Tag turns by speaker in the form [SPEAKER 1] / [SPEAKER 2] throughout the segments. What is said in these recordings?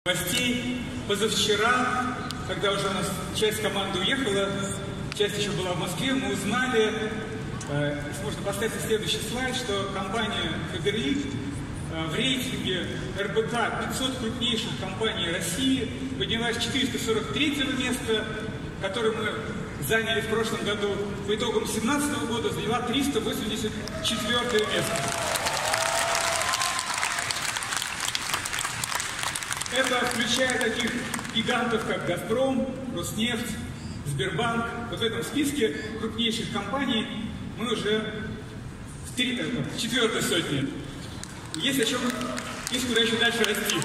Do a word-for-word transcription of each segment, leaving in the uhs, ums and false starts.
[SPEAKER 1] Новостей. Позавчера, когда уже у нас часть команды уехала, часть еще была в Москве, мы узнали, э, можно поставить следующий слайд, что компания Faberlic э, в рейтинге эр бэ ка пятьсот крупнейших компаний России поднялась с четыреста сорок третьего места, которое мы заняли в прошлом году, по итогам две тысячи семнадцатого года заняла триста восемьдесят четвёртое место. Это включая таких гигантов, как «Газпром», «Роснефть», «Сбербанк». Вот в этом списке крупнейших компаний мы уже в, три, в четвертой сотне. Есть о чем, есть куда еще дальше расти.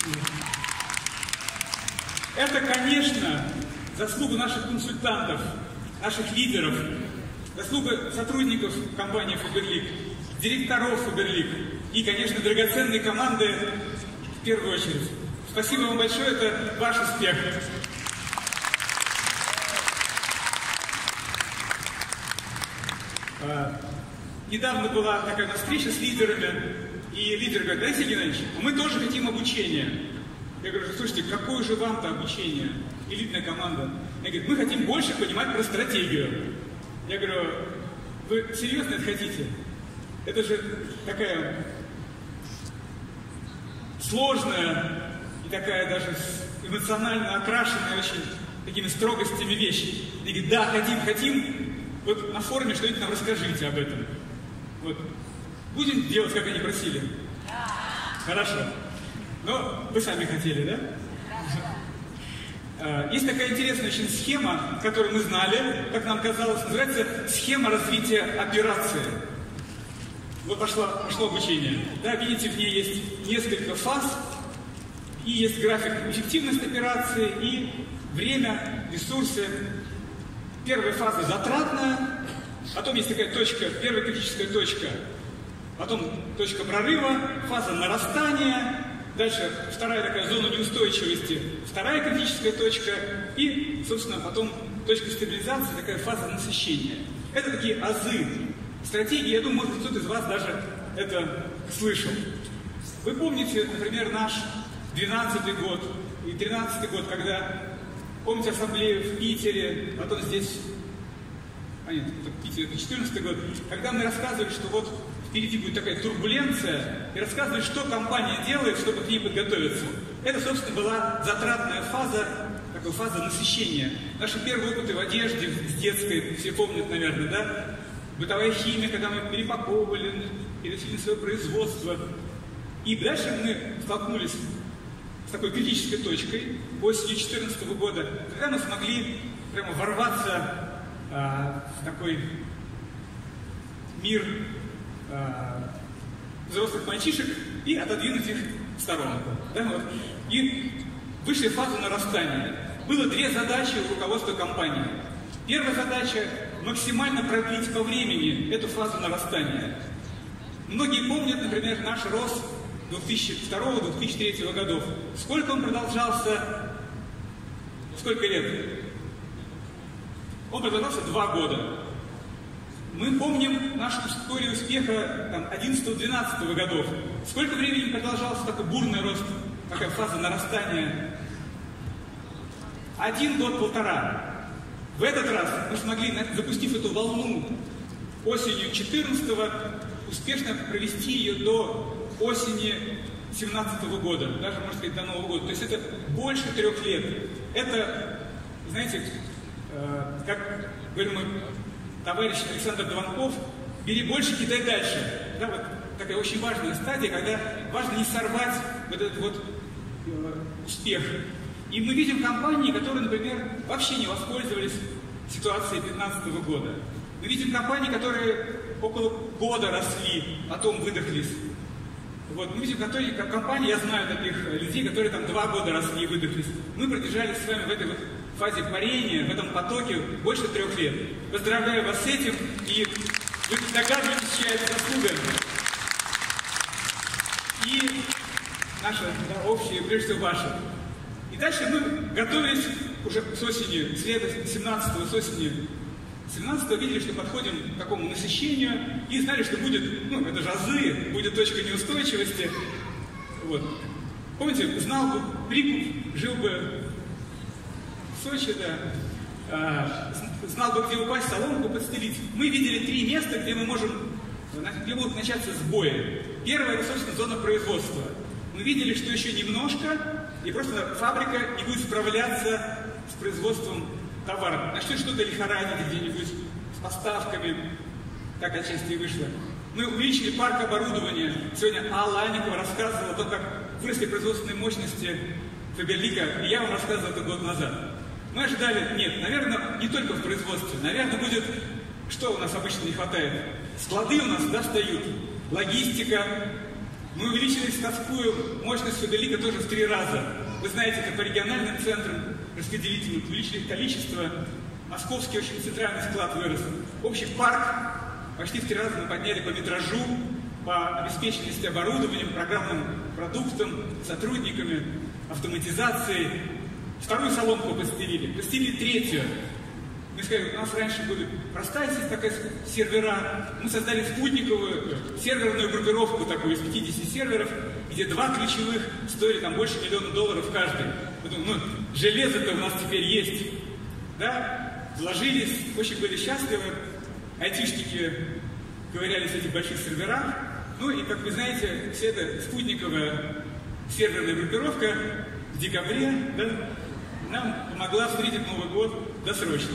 [SPEAKER 1] Это, конечно, заслуга наших консультантов, наших лидеров, заслуга сотрудников компании Faberlic, директоров Faberlic и, конечно, драгоценной команды в первую очередь. Спасибо вам большое, это ваш успех. А, недавно была такая встреча с лидерами, и лидер говорит: Алексей Геннадьевич, мы тоже хотим обучения. Я говорю: слушайте, какое же вам-то обучение? Элитная команда. Я говорю: мы хотим больше понимать про стратегию. Я говорю: вы серьезно это хотите? Это же такая сложная, такая даже эмоционально окрашенная очень такими строгостями вещи. И говорит: да, хотим, хотим. Вот на форуме что-нибудь нам расскажите об этом. Вот. Будем делать, как они просили? Да. Хорошо. Но вы сами хотели, да? Да. Есть такая интересная очень схема, которую мы знали, как нам казалось, называется схема развития операции. Вот пошло, пошло обучение. Да, видите, в ней есть несколько фаз. И есть график эффективности операции, и время, ресурсы. Первая фаза затратная, потом есть такая точка, первая критическая точка, потом точка прорыва, фаза нарастания, дальше вторая такая зона неустойчивости, вторая критическая точка, и, собственно, потом точка стабилизации, такая фаза насыщения. Это такие азы стратегии, я думаю, может, кто-то из вас даже это слышал. Вы помните, например, наш двенадцатый год и тринадцатый год, когда, помните, ассамблею в Питере, потом здесь, а нет, в Питере это четырнадцатый год, когда мы рассказывали, что вот впереди будет такая турбуленция, и рассказывали, что компания делает, чтобы к ней подготовиться. Это, собственно, была затратная фаза, такая фаза насыщения. Наши первые опыты в одежде, с детской, все помнят, наверное, да? Бытовая химия, когда мы перепаковывали, переносили свое производство. И дальше мы столкнулись с такой критической точкой осенью две тысячи четырнадцатого года, когда мы смогли прямо ворваться а, в такой мир а, взрослых мальчишек и отодвинуть их в сторонку. Да, вот. И вышли в фазу нарастания. Было две задачи у руководства компании. Первая задача – максимально продлить по времени эту фазу нарастания. Многие помнят, например, наш рост две тысячи второго — две тысячи третьего годов. Сколько он продолжался? Сколько лет? Он продолжался два года. Мы помним нашу историю успеха там, одиннадцатого-двенадцатого годов. Сколько времени продолжался такой бурный рост, такая фаза нарастания? Один год-полтора. В этот раз мы смогли, запустив эту волну осенью четырнадцатого, успешно провести ее до осени две тысячи семнадцатого года, даже, можно сказать, до Нового года. То есть это больше трех лет. Это, знаете, э, как говорил мой товарищ Александр Дованков, бери больше, кидай дальше. Да, вот такая очень важная стадия, когда важно не сорвать вот этот вот э, успех. И мы видим компании, которые, например, вообще не воспользовались ситуацией две тысячи пятнадцатого года. Мы видим компании, которые около года росли, потом выдохлись. Вот, мы видим, которые, как компании, я знаю таких людей, которые там два года росли и выдохлись. Мы продержались с вами в этой вот фазе парения, в этом потоке больше трех лет. Поздравляю вас с этим, и вы догадываетесь, чья это заслуга. И наша, да, общая, прежде всего, ваша. И дальше мы готовились уже с осени, с лета семнадцатого, с осени семнадцатого видели, что подходим к такому насыщению и знали, что будет, ну, это же азы, будет точка неустойчивости. Вот. Помните, знал бы прикуп, жил бы в Сочи, да, а, знал бы, где упасть, соломку подстелить. Мы видели три места, где мы можем, где будут начаться сбои. Первое, это, собственно, зона производства. Мы видели, что еще немножко, и просто фабрика не будет справляться с производством товара. Начнет что-то лихорадить где-нибудь с поставками, так отчасти и вышло. Мы увеличили парк оборудования. Сегодня Алла Анникова рассказывала о том, как выросли производственные мощности Фаберлика, и я вам рассказывал это год назад. Мы ожидали, нет, наверное, не только в производстве, наверное, будет, что у нас обычно не хватает? Склады у нас достают, логистика. Мы увеличили складскую мощность Фаберлика тоже в три раза. Вы знаете, как по региональным центрам распределительным увеличили их количество. Московский очень центральный склад вырос. Общий парк почти в три раза мы подняли по метражу, по обеспеченности оборудованием, программным продуктом, сотрудниками, автоматизацией. Вторую соломку постелили, постелили третью. Мы сказали, у нас раньше были простая такая сервера, мы создали спутниковую серверную группировку такую из пятидесяти серверов, где два ключевых стоили там больше миллиона долларов каждый. Думаю, ну, железо-то у нас теперь есть. Да? Вложились, очень были счастливы. Айтишники ковырялись в этих больших серверах. Ну и, как вы знаете, вся эта спутниковая серверная группировка в декабре, да, нам помогла встретить Новый год досрочно.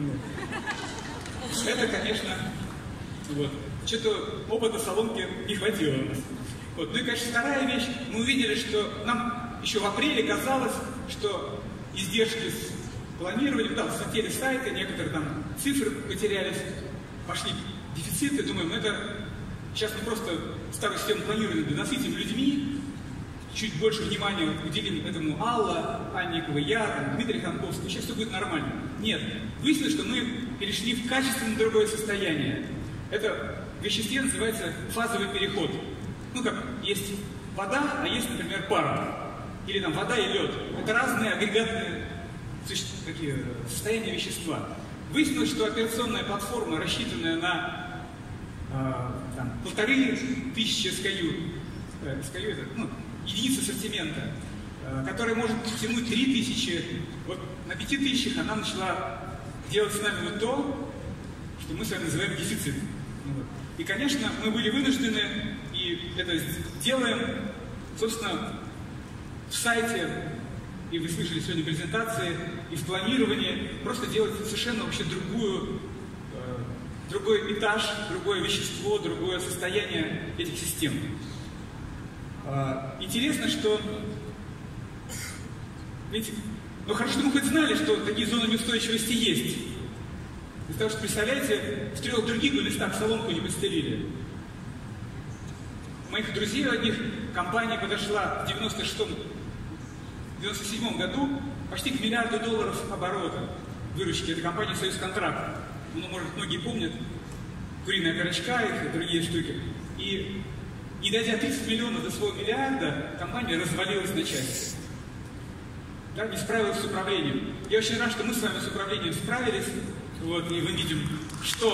[SPEAKER 1] Это, конечно, вот. Что-то опыта соломки не хватило у нас. Вот. Ну и, конечно, вторая вещь. Мы увидели, что нам еще в апреле казалось, что издержки с планированием, да, слетели сайты, некоторые там цифры потерялись, пошли дефициты. Думаем, это сейчас мы просто старую систему планирования доносителем людьми, чуть больше внимания уделим этому Алла Анникова, я, там, Дмитрий Ханковский, сейчас все будет нормально. Нет. Выяснилось, что мы перешли в качественно другое состояние. Это в веществе называется фазовый переход. Ну как, есть вода, а есть, например, пар. Или там вода и лед. Это разные агрегатные такие, состояния вещества. Выяснилось, что операционная платформа, рассчитанная на э, там, полторы тысячи эс кей ю, э, эс кей ю это, ну, единиц ассортимента, э, которая может тянуть три тысячи, вот на пяти тысячах она начала делать с нами вот то, что мы с вами называем дефицит. Вот. И, конечно, мы были вынуждены, и это делаем, собственно, в сайте, и вы слышали сегодня презентации, и в планировании, просто делать совершенно вообще другую, э, другой этаж, другое вещество, другое состояние этих систем. Э, интересно, что, видите, ну хорошо, что мы хоть знали, что такие зоны неустойчивости есть. Потому что, представляете, в трех других местах соломку не постелили. У моих друзей одних компания подошла в девяносто шестом девяносто седьмом году почти к миллиарду долларов оборота выручки. Это компания «Союз Контракт». Ну, может, многие помнят, куриная корочка их и другие штуки. И, не дойдя тридцать миллионов до своего миллиарда, компания развалилась на части. Да, не справилась с управлением. Я очень рад, что мы с вами с управлением справились. Вот, и мы видим, что,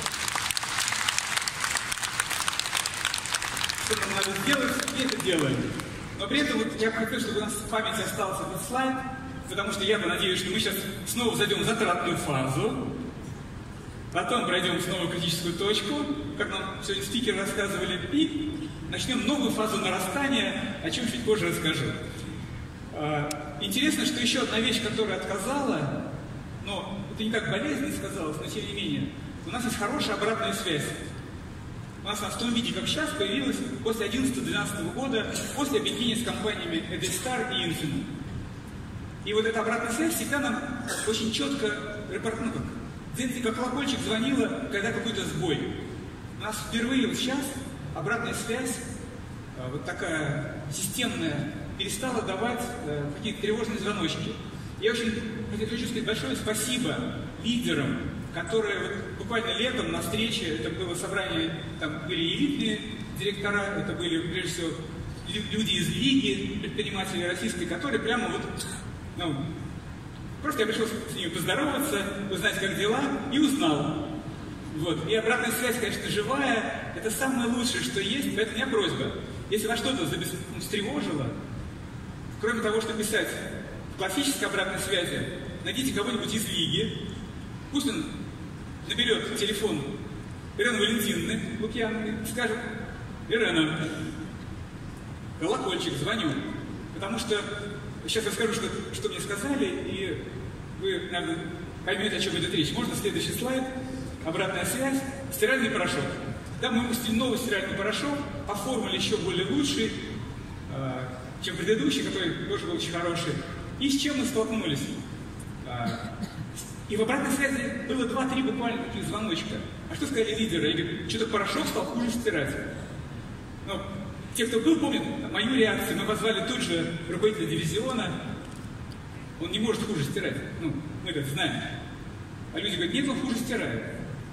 [SPEAKER 1] что нам надо сделать, и это делаем. Но при этом вот, я бы хотел, чтобы у нас в памяти остался этот слайд, потому что я бы надеюсь, что мы сейчас снова зайдем в затратную фазу, потом пройдем снова критическую точку, как нам сегодня спикеры рассказывали, и начнем новую фазу нарастания, о чем чуть позже расскажу. Интересно, что еще одна вещь, которая отказала, но это не так болезненно сказалось, но тем не менее, у нас есть хорошая обратная связь. У нас в том виде, как сейчас, появилась после две тысячи одиннадцатого года, после объединения с компаниями Edelstar и Infinum. И вот эта обратная связь всегда нам очень четко репортнула, как, как колокольчик звонила, когда какой-то сбой. У нас впервые вот сейчас обратная связь, вот такая системная, перестала давать какие-то тревожные звоночки. Я очень хочу сказать большое спасибо лидерам, которые вот буквально летом на встрече, это было собрание, там были элитные директора, это были, прежде всего, люди из Лиги предпринимателей российской, которые прямо вот, ну, просто я пришел с ними поздороваться, узнать, как дела, и узнал. Вот. И обратная связь, конечно, живая, это самое лучшее, что есть, поэтому у меня просьба, если вас что-то встревожило, кроме того, что писать в классической обратной связи, найдите кого-нибудь из Лиги, пусть он наберет телефон Ирены Валентиновны Лукьяновой и скажет: Ирена, колокольчик, звоню. Потому что сейчас я скажу, что, что мне сказали, и вы, наверное, поймете, о чем идет речь. Можно следующий слайд. Обратная связь. Стиральный порошок. Да, мы выпустили новый стиральный порошок, по формуле еще более лучший, э, чем предыдущий, который тоже был очень хороший. И с чем мы столкнулись? Э, и в обратной связи было два-три буквально таких звоночка. А что сказали лидеры? Я говорю, что-то порошок стал хуже стирать. Ну, те, кто был, помнят мою реакцию. Мы позвали тут же руководителя дивизиона. Он не может хуже стирать. Ну, мы это знаем. А люди говорят, нет, он хуже стирает.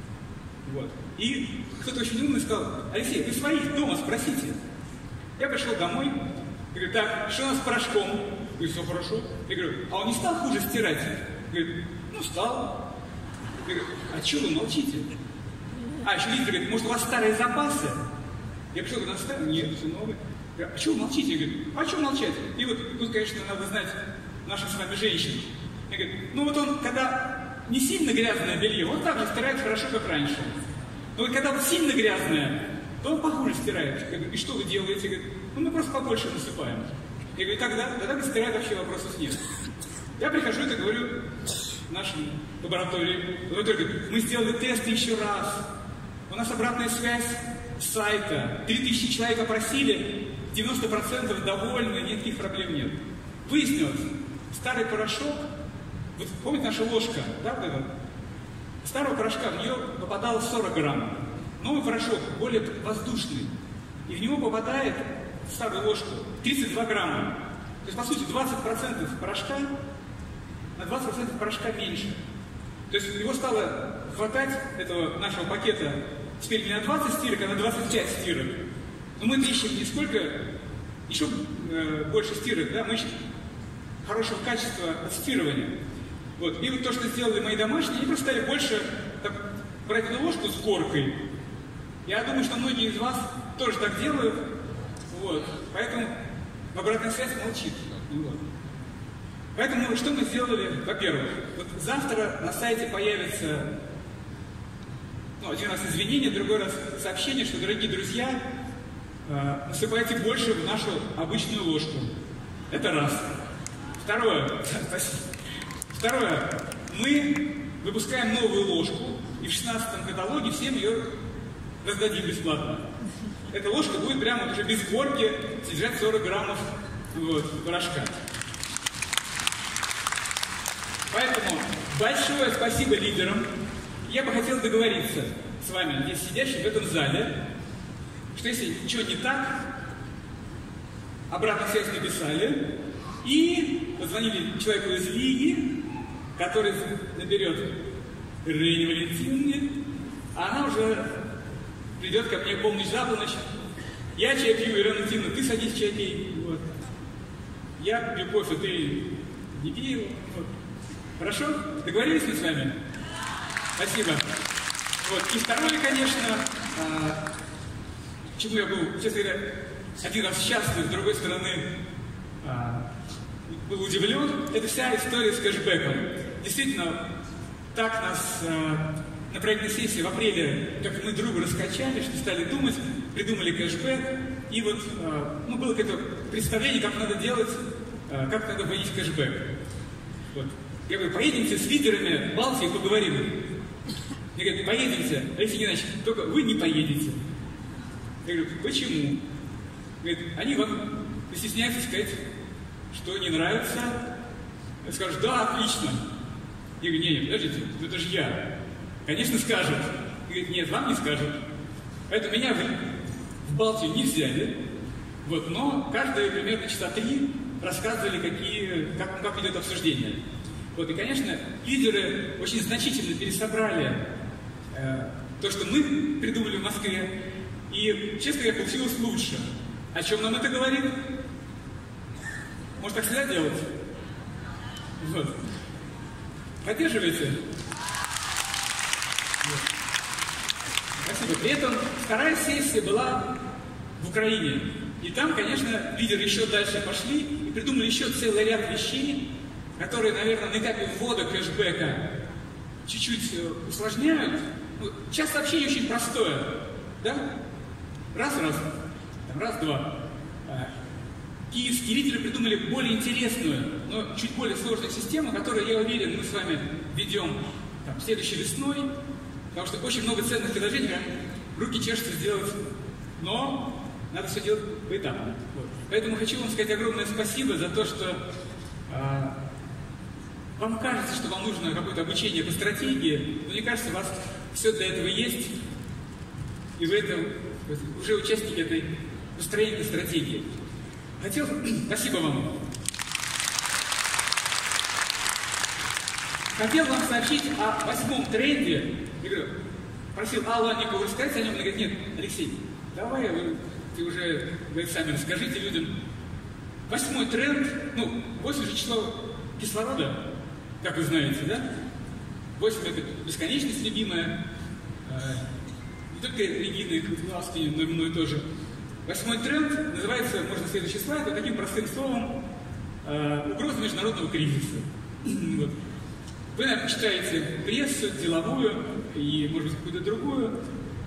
[SPEAKER 1] Вот. И кто-то очень умный сказал: Алексей, вы своих дома спросите. Я пришел домой, говорю, так, что у нас с порошком? Говорю, все хорошо. Я говорю, а он не стал хуже стирать? Говорит, ну стал. Я говорю, а что вы молчите? А, еще лидер говорит, может у вас старые запасы? Я пришел, говорю, старые? Нет, все новые. Я говорю, а что вы молчите? Я говорю, а что молчать? И вот тут, конечно, надо знать наших с вами женщин. Я говорю, ну вот он, когда не сильно грязное белье, он так же стирает хорошо, как раньше. Но вот когда вот сильно грязное, то он похуже стирает. Я говорю, и что вы делаете? Я говорю, ну мы просто побольше насыпаем. Я говорю, тогда, тогда стирать вообще вопросов нет. Я прихожу и говорю в нашей лаборатории. Лаборатория говорит, мы сделали тесты еще раз. У нас обратная связь с сайта. Три тысячи человек опросили, девяносто процентов довольны, никаких проблем нет. Выяснилось, старый порошок, вот помните наша ложка, да, вот эта? Старого порошка, в нее попадало сорок грамм. Новый порошок, более воздушный. И в него попадает, в старую ложку, тридцать два грамма. То есть, по сути, двадцать процентов порошка, на двадцать процентов порошка меньше. То есть, его стало хватать, этого нашего пакета, теперь не на двадцать стирок, а на двадцать пять стирок. Но мы ищем не сколько, еще э, больше стирок, да, мы ищем хорошего качества отстирывания. Вот. И вот то, что сделали мои домашние, они просто стали больше так, брать эту ложку с коркой. Я думаю, что многие из вас тоже так делают. Вот. Поэтому обратная связь молчит. Вот. Поэтому что мы сделали? Во-первых, вот завтра на сайте появится, ну, один раз извинения, другой раз сообщение, что, дорогие друзья, э, насыпайте больше в нашу обычную ложку. Это раз. Второе. Спасибо. Второе. Мы выпускаем новую ложку, и в шестнадцатом каталоге всем ее раздадим бесплатно. Эта ложка будет прямо уже без корки содержать сорок граммов вот, порошка. Поэтому большое спасибо лидерам. Я бы хотел договориться с вами, здесь сидящим в этом зале, что если ничего не так, обратную связь написали и позвонили человеку из Лиги, который наберет Ирене Валентиновне, а она уже придет ко мне полночь за полночь. Я чай пью, Ирена Валентиновна, ты садись чай пей. Вот. Я пью кофе, ты не пей его. Вот. Хорошо? Договорились мы с вами? Спасибо. Вот. И второе, конечно, а, чему я был, честно говоря, один раз счастлив, с другой стороны, а, был удивлен, это вся история с кэшбэком. Действительно, так нас а, на проектной сессии в апреле, как мы другу раскачали, что стали думать, придумали кэшбэк, и вот а, ну, было какое-то представление, как надо делать, а, как надо вводить кэшбэк. Вот. Я говорю, поедемте с лидерами Балтии, поговорим. Мне говорят, поедемте. Алексей Геннадьевич, только вы не поедете. Я говорю, почему? Говорит, они вам постесняются сказать, что не нравится. Я скажу, да, отлично. Я говорю, нет, нет, подождите, это же я. Конечно, скажут. Я говорю, нет, вам не скажут. Поэтому меня в, в Балтию не взяли. Вот, но каждые примерно часа три рассказывали, какие, как, как идет обсуждение. Вот, и, конечно, лидеры очень значительно пересобрали э, то, что мы придумали в Москве. И, честно говоря, получилось лучше. О чем нам это говорит? Может, так всегда делать? Вот. Поддерживаете? Вот. Спасибо. При этом вторая сессия была в Украине. И там, конечно, лидеры еще дальше пошли и придумали еще целый ряд вещей, которые, наверное, на этапе ввода кэшбэка чуть-чуть усложняют. Ну, сейчас сообщение очень простое, да? Раз-раз, раз-два. Киевские лидеры придумали более интересную, но чуть более сложную систему, которую, я уверен, мы с вами введем там, следующей весной, потому что очень много ценных предложений, руки чешутся сделать, но надо все делать поэтапно. Вот. Поэтому хочу вам сказать огромное спасибо за то, что э, вам кажется, что вам нужно какое-то обучение по стратегии, но мне кажется, у вас все для этого есть, и вы это, уже участники этой построения стратегии. Хотел... Спасибо вам. Хотел вам сообщить о восьмом тренде. Я говорю, просил Аллу Анникову рассказать о нем. Она говорит, нет, Алексей, давай вы, ты уже, говорит, сами расскажите людям. Восьмой тренд, ну, восемь же число кислорода, как вы знаете, да? Восемь это бесконечность любимая. Не только Регина и Кутловский, но и мной тоже. Восьмой тренд называется, можно следующий слайд, вот таким простым словом, э, угроза международного кризиса. Вот. Вы, наверное, читаете прессу, деловую и, может быть, какую-то другую.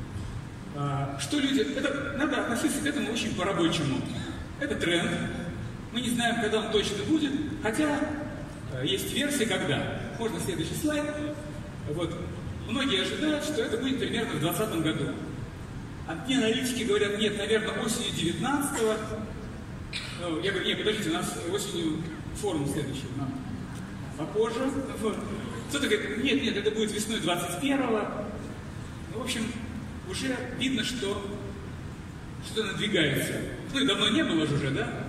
[SPEAKER 1] Э, что люди... Это, надо относиться к этому очень по-рабочему. Это тренд. Мы не знаем, когда он точно будет, хотя э, есть версии, когда. Можно следующий слайд. Вот. Многие ожидают, что это будет примерно в двадцатом году. Одни аналитики говорят, нет, наверное, осенью девятнадцатого. Я говорю, нет, подождите, у нас осенью форум следующий, но попозже. Кто-то говорит, нет, нет, это будет весной двадцать первого. Ну, в общем, уже видно, что что-то надвигается. Ну, и давно не было же уже, да?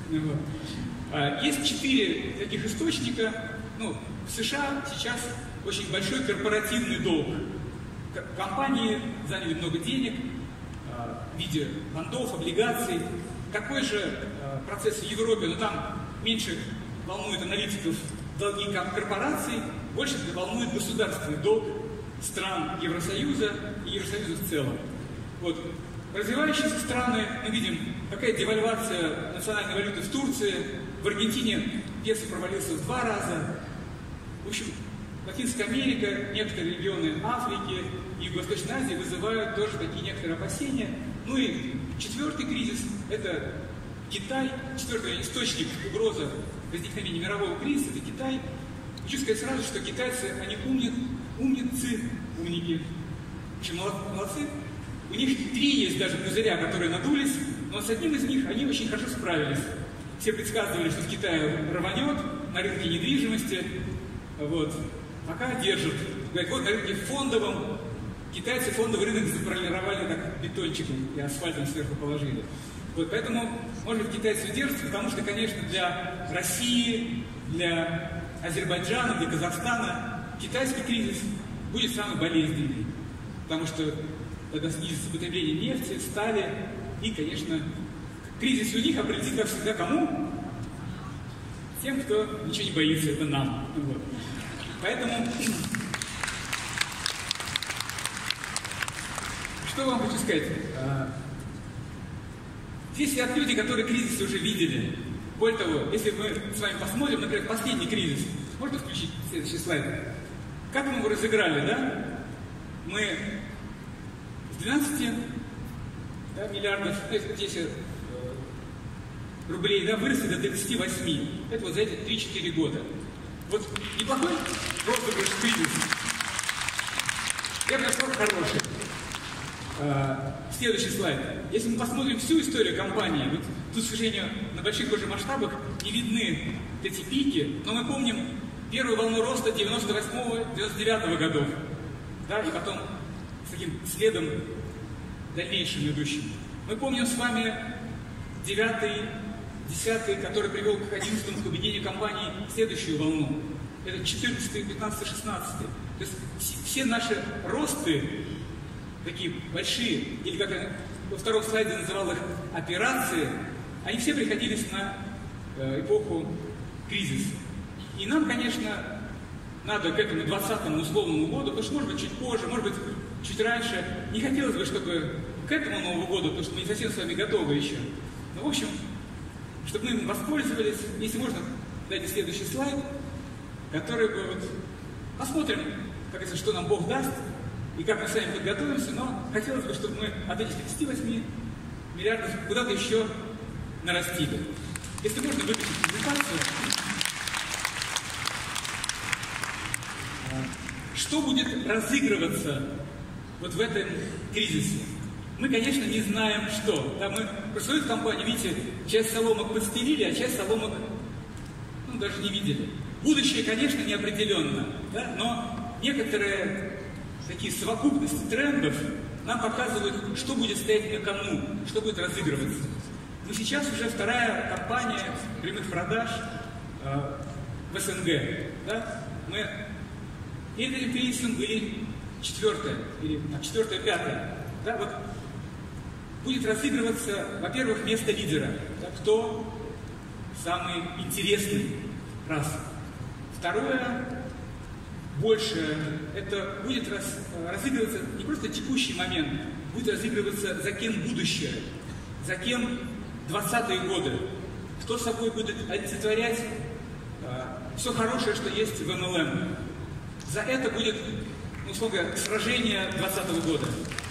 [SPEAKER 1] Вот. Есть четыре таких источника. Ну, в США сейчас очень большой корпоративный долг. Компании заняли много денег в виде бандов, облигаций. Такой же э, процесс в Европе, но там меньше волнует аналитиков долги корпораций, больше волнует государственный долг стран Евросоюза и Евросоюза в целом. Вот. Развивающиеся страны, мы видим, какая девальвация национальной валюты в Турции, в Аргентине песо провалился в два раза. В общем, Латинская Америка, некоторые регионы Африки и Юго-Восточной Азии вызывают тоже такие некоторые опасения. Ну и четвертый кризис – это Китай. Четвертый источник угрозы возникновения мирового кризиса – это Китай. Хочу сказать сразу, что китайцы, они умни, умницы, умники. В общем, молодцы. У них три есть даже пузыря, которые надулись, но с одним из них они очень хорошо справились. Все предсказывали, что в Китае рванет на рынке недвижимости. Вот. Пока держат. Говорят, вот на рынке фондовом китайцы фондовый рынок заполировали так бетончиком и асфальтом сверху положили. Вот поэтому, может быть, китайцы держатся, потому что, конечно, для России, для Азербайджана, для Казахстана китайский кризис будет самый болезненный. Потому что тогда снизится потребление нефти, стали, и, конечно, кризис у них, а прилетит, как всегда, кому? Тем, кто ничего не боится, это нам. Вот. Поэтому, что вам хочу сказать? Здесь сидят люди, которые кризисы уже видели. Более того, если мы с вами посмотрим, например, последний кризис, можно включить следующий слайд? Как мы его разыграли, да? Мы с двенадцати да, миллиардов, здесь рублей, да, выросли до тридцати восьми. Это вот за эти три-четыре года. Вот неплохой розыгрыш кризиса. Я бы сказал, хороший. А, следующий слайд. Если мы посмотрим всю историю компании, вот тут, к сожалению, на больших уже масштабах не видны эти пики, но мы помним первую волну роста девяносто восьмого — девяносто девятого годов, да, и потом с таким следом дальнейшим идущим. Мы помним с вами девятый, десятый, который привел к одиннадцатому к победению компании следующую волну. Это четырнадцатый, пятнадцатый, шестнадцатый. То есть все наши росты, такие большие, или как я во втором слайде называл их операции, они все приходились на э, эпоху кризиса. И нам, конечно, надо к этому двадцатому условному году, потому что, может быть, чуть позже, может быть, чуть раньше. Не хотелось бы, чтобы к этому Новому году, потому что мы не совсем с вами готовы еще. Ну, в общем, чтобы мы им воспользовались, если можно, дайте следующий слайд, который бы вот... Посмотрим, как это, что нам Бог даст, и как мы сами подготовимся, но хотелось бы, чтобы мы от этих тридцати восьми миллиардов куда-то еще нарастили. Если можно выключить презентацию. Что будет разыгрываться вот в этом кризисе? Мы, конечно, не знаем, что. Да, мы про свою компанию, видите, часть соломок подстелили, а часть соломок, ну, даже не видели. Будущее, конечно, неопределенно, да, но некоторые такие совокупности трендов нам показывают, что будет стоять на кону, что будет разыгрываться. Но сейчас уже вторая кампания прямых продаж э, в СНГ. Да? Мы или кризисом, или четвертая, или а, четвертая, пятая. Да? Вот будет разыгрываться, во-первых, место лидера. Да? Кто самый интересный? Раз. Второе, больше, это будет раз, разыгрываться не просто текущий момент, будет разыгрываться, за кем будущее, за кем двадцатые годы, кто собой будет олицетворять э, все хорошее, что есть в эм эл эм. За это будет, ну, условно говоря, сражение двадцатого года.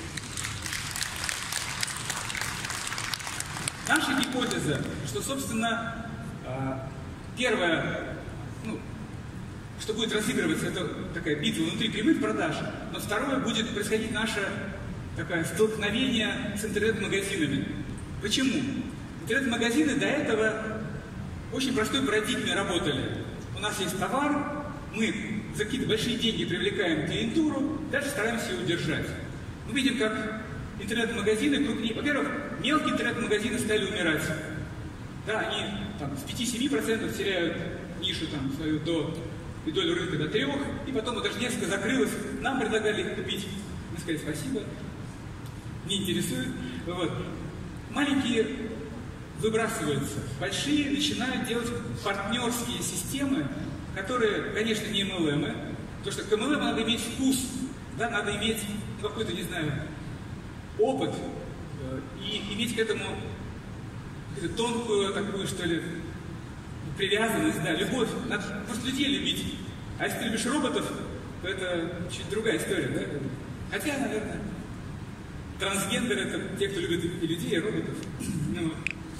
[SPEAKER 1] Наша гипотеза, что, собственно, э, первое, ну, что будет разыгрываться, это такая битва внутри прямых продаж, но второе будет происходить наше такое столкновение с интернет-магазинами. Почему? Интернет-магазины до этого очень простой парадигме работали. У нас есть товар, мы за какие-то большие деньги привлекаем клиентуру, дальше стараемся ее удержать. Мы видим, как интернет-магазины крупнее. Во-первых, мелкие интернет-магазины стали умирать. Да, они там, с пяти-семи процентов теряют нишу там, свою до, и долю рынка до трех, и потом вот даже несколько закрылось, нам предлагали их купить. Мы сказали спасибо, не интересует. Вот. Маленькие выбрасываются, большие начинают делать партнерские системы, которые, конечно, не эм эл эм, потому что к эм эл эм надо иметь вкус, да, надо иметь какой-то, не знаю, опыт э, и иметь к этому тонкую такую, что ли, привязанность, да, любовь. Надо просто людей любить. А если ты любишь роботов, то это чуть другая история, да? Хотя, наверное, трансгендеры — это те, кто любит и людей, и роботов. Ну,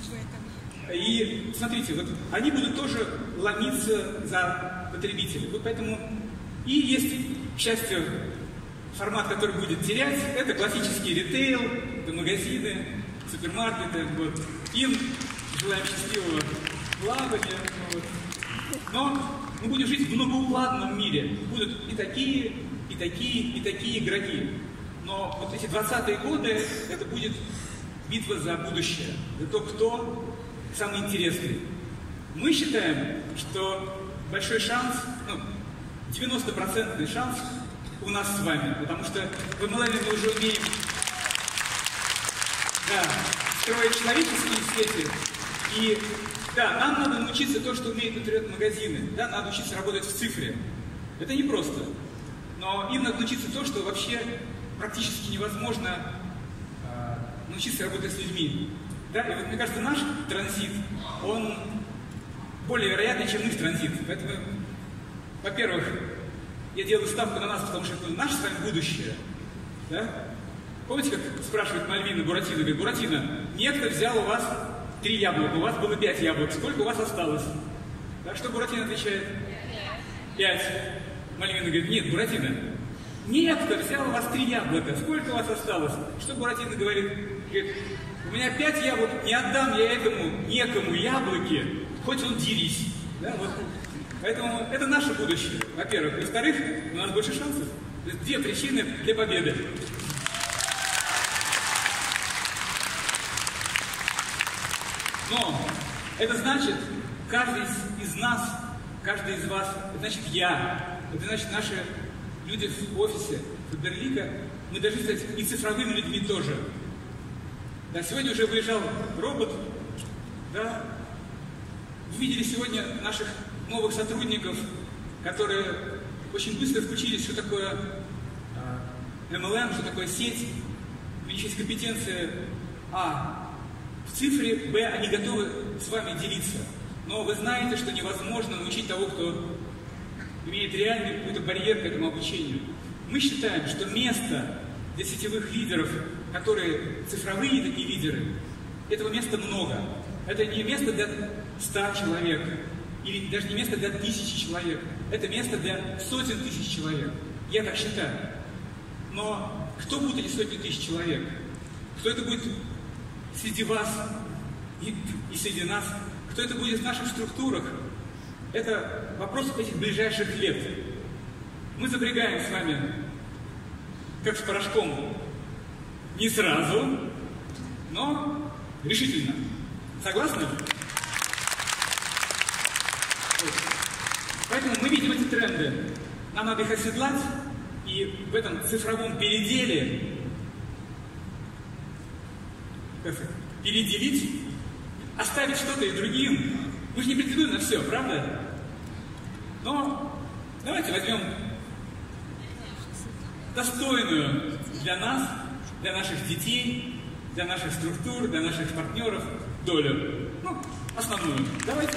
[SPEAKER 1] и смотрите, вот они будут тоже ломиться за потребителей. Вот поэтому и есть, к счастью, формат, который будет терять, это классический ритейл, это магазины, супермаркеты. Вот. Им желаем счастливого плавания. Вот. Но мы будем жить в многоукладном мире. Будут и такие, и такие, и такие игроки. Но вот эти двадцатые годы, это будет битва за будущее. За то, кто самый интересный. Мы считаем, что большой шанс, ну, девяностопроцентный шанс у нас с вами. Потому что в эм эл эм мы уже умеем, да, строить человеческие сети. И да, нам надо научиться то, что умеют интернет-магазины. Да, надо учиться работать в цифре. Это непросто. Но им надо научиться то, что вообще практически невозможно э, научиться работать с людьми. Да? И вот, мне кажется, наш транзит, он более вероятный, чем их транзит. Поэтому, во-первых, я делаю ставку на нас, потому что это наше с вами будущее. Да? Помните, как спрашивает Мальвина Буратино? Говорит: Буратино, некто взял у вас три яблока, у вас было пять яблок. Сколько у вас осталось? Да, что Буратино отвечает? Пять. Мальвина говорит: нет, Буратино, некто взял у вас три яблока. Сколько у вас осталось? Что Буратино говорит? Говорит: у меня пять яблок, не отдам я этому некому яблоки, хоть он дерись. Да, вот. Поэтому это наше будущее, во-первых. Во-вторых, у нас больше шансов. Две причины для победы. Но это значит, каждый из нас, каждый из вас, это значит я, это значит наши люди в офисе Фаберлика, мы должны стать и цифровыми людьми тоже. Да, сегодня уже выезжал робот, да. Вы видели сегодня наших новых сотрудников, которые очень быстро включились, что такое эм эл эм, что такое сеть. У них есть компетенция а. в цифре, б, они готовы с вами делиться. Но вы знаете, что невозможно научить того, кто имеет реальный какой-то барьер к этому обучению. Мы считаем, что место для сетевых лидеров, которые цифровые такие лидеры, этого места много. Это не место для ста человек, или даже не место для тысячи человек. Это место для сотен тысяч человек. Я так считаю. Но кто будут эти сотни тысяч человек? Кто это будет среди вас и, и среди нас? Кто это будет в наших структурах? Это вопрос этих ближайших лет. Мы запрягаем с вами, как с порошком, не сразу, но решительно. Согласны? Поэтому мы видим эти тренды. Нам надо их оседлать, и в этом цифровом переделе переделить, оставить что-то и другим. Мы же не претендуем на все, правда? Но давайте возьмем достойную для нас, для наших детей, для наших структур, для наших партнеров долю. Ну, основную. Давайте.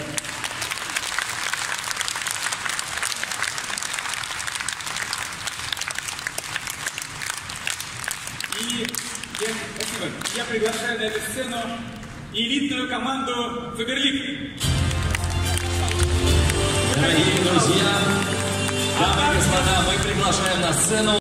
[SPEAKER 1] И я, спасибо. Я приглашаю на эту сцену элитную команду Фаберлик.
[SPEAKER 2] Дорогие друзья, дамы и господа, мы приглашаем на сцену